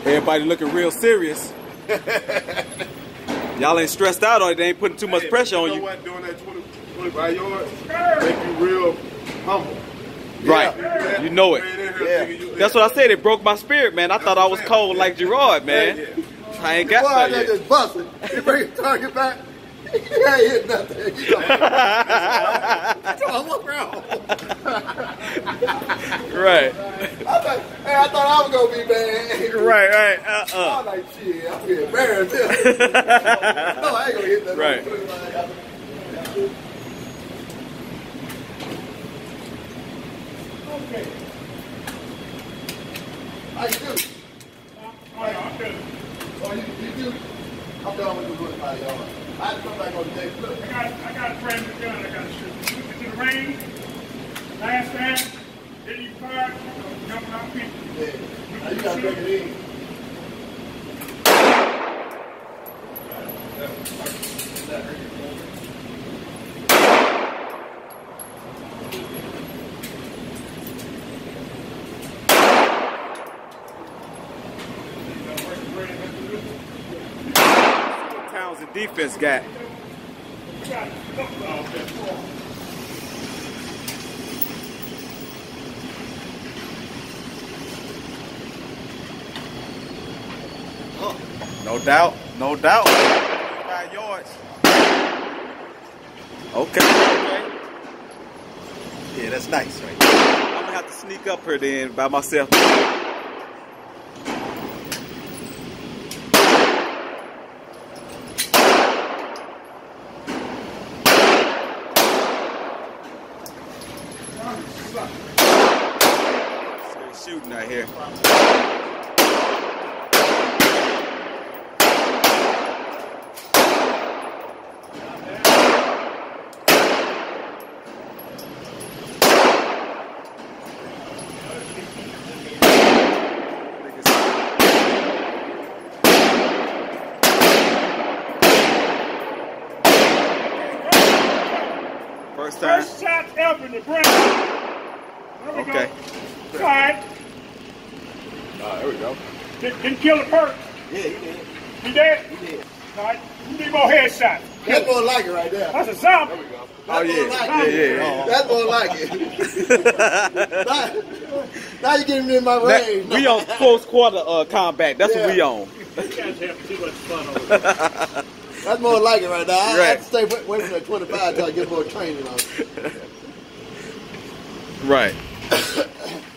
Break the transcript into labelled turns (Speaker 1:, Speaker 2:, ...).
Speaker 1: Everybody looking real serious. Y'all ain't stressed out or they ain't putting too much pressure on you.
Speaker 2: You know what? Doing that 25 yards make you real humble.
Speaker 1: Right.
Speaker 2: Yeah.
Speaker 1: You know it.
Speaker 2: Yeah.
Speaker 1: That's what I said. It broke my spirit, man. I thought I was cold like Gerard, man. I ain't got that yet.
Speaker 3: Just busting. You bring your target back. You ain't hit nothing. You know, what's wrong?
Speaker 1: Right.
Speaker 3: I thought I was gonna be bad.
Speaker 1: Right.
Speaker 3: I was like, shit, I'm getting embarrassed. No, I ain't gonna hit that.
Speaker 1: Right.
Speaker 3: Okay. How you do?
Speaker 4: I'm good.
Speaker 3: Oh, you do? I'm done with the 25 yards. I had to come back on the next flip.
Speaker 4: I got a brand new gun I got to shoot. Took it to the range. Last time, then you fired, jumping out people.
Speaker 3: Yeah. Now you gotta break it in.
Speaker 1: Townsend defense got. No doubt. No doubt. 5 yards. Okay. Yeah, that's nice, right? I'm gonna have to sneak up here then by myself. Shooting out here.
Speaker 4: First shot ever in the brain.
Speaker 1: Okay.
Speaker 4: All right.
Speaker 2: There we go.
Speaker 4: Didn't kill the perk.
Speaker 3: Yeah, he did.
Speaker 4: He did?
Speaker 3: He did.
Speaker 4: All right. You need more headshots.
Speaker 3: That's more like it right there.
Speaker 4: That's a zombie.
Speaker 2: There we go.
Speaker 1: Oh yeah. Yeah.
Speaker 3: That's more like it. Now you're getting me in my range.
Speaker 1: We on close quarter combat. That's what we on.
Speaker 4: You guys have too much fun over there.
Speaker 3: That's more like it right now. I
Speaker 1: Right.
Speaker 3: have to stay away from that 25 until I get more training on it.
Speaker 1: Right.